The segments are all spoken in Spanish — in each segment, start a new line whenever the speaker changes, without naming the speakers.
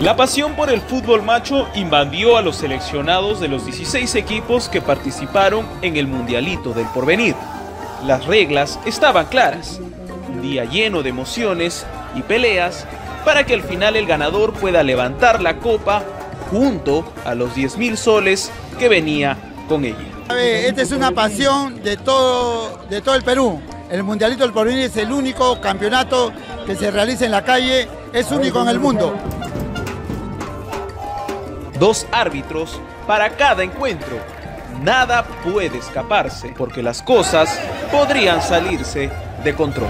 La pasión por el fútbol macho invadió a los seleccionados de los 16 equipos que participaron en el Mundialito del Porvenir. Las reglas estaban claras, un día lleno de emociones y peleas para que al final el ganador pueda levantar la copa junto a los 10.000 soles que venía con ella.
Esta es una pasión de todo el Perú. El Mundialito del Porvenir es el único campeonato que se realiza en la calle, es único en el mundo.
2 árbitros para cada encuentro. Nada puede escaparse porque las cosas podrían salirse de control.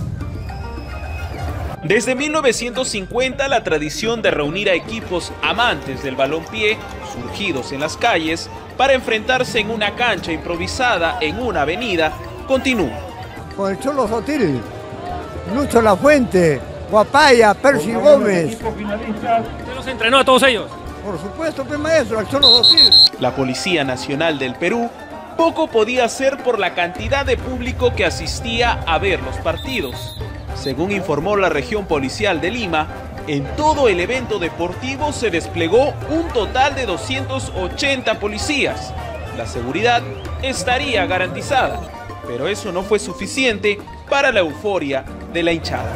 Desde 1950 la tradición de reunir a equipos amantes del balompié, surgidos en las calles, para enfrentarse en una cancha improvisada en una avenida, continúa.
Con el Cholo Sotil, Lucho Lafuente, Guapaya, Percy Gómez.
¿Usted los entrenó a todos ellos?
Por supuesto, pues maestro, el Cholo Sotil.
La Policía Nacional del Perú poco podía hacer por la cantidad de público que asistía a ver los partidos. Según informó la región policial de Lima, en todo el evento deportivo se desplegó un total de 280 policías. La seguridad estaría garantizada, pero eso no fue suficiente para la euforia de la hinchada.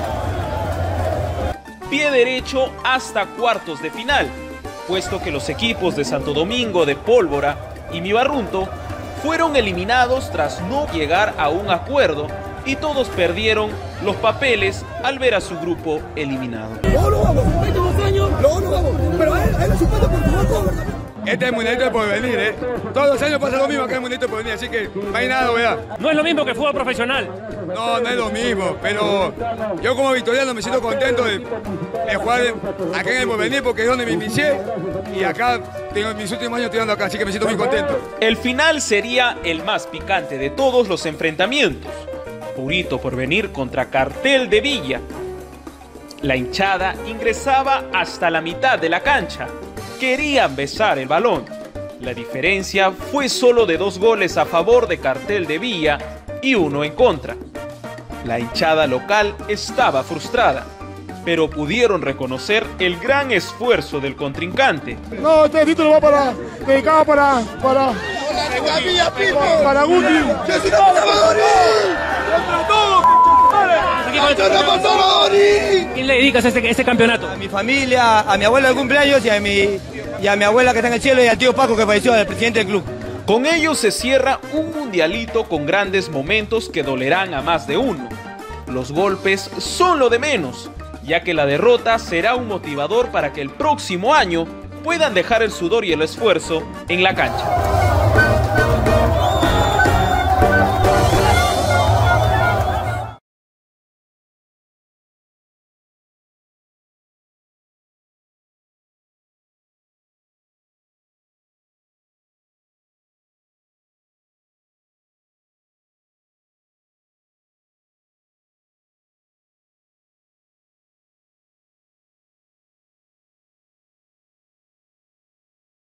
Pie derecho hasta cuartos de final, puesto que los equipos de Santo Domingo de Pólvora y Mibarrunto fueron eliminados tras no llegar a un acuerdo y todos perdieron los papeles al ver a su grupo eliminado.
No vamos, 22 años, no vamos, pero a él es un por tu voto.
Este es el Mundialito del Porvenir, ¿eh? Todos los años pasa lo mismo acá en el Mundialito del Porvenir, así que no hay nada, ¿verdad?
No es lo mismo que fútbol profesional.
No es lo mismo, pero yo como victoriano me siento contento de jugar acá en el Porvenir porque es donde me inicié y acá tengo mis últimos años tirando acá, así que me siento muy contento.
El final sería el más picante de todos los enfrentamientos. Purito Porvenir contra Cartel de Villa. La hinchada ingresaba hasta la mitad de la cancha. Querían besar el balón. La diferencia fue solo de 2 goles a favor de Cartel de Villa y 1 en contra. La hinchada local estaba frustrada, pero pudieron reconocer el gran esfuerzo del contrincante.
No, este título va dedicado para Guti.
¿Quién le dedicas este campeonato?
A mi familia, a mi abuela de cumpleaños y a mi abuela que está en el cielo y al tío Paco que falleció, el presidente del club.
Con ello se cierra un mundialito con grandes momentos que dolerán a más de uno. Los golpes son lo de menos, ya que la derrota será un motivador para que el próximo año puedan dejar el sudor y el esfuerzo en la cancha.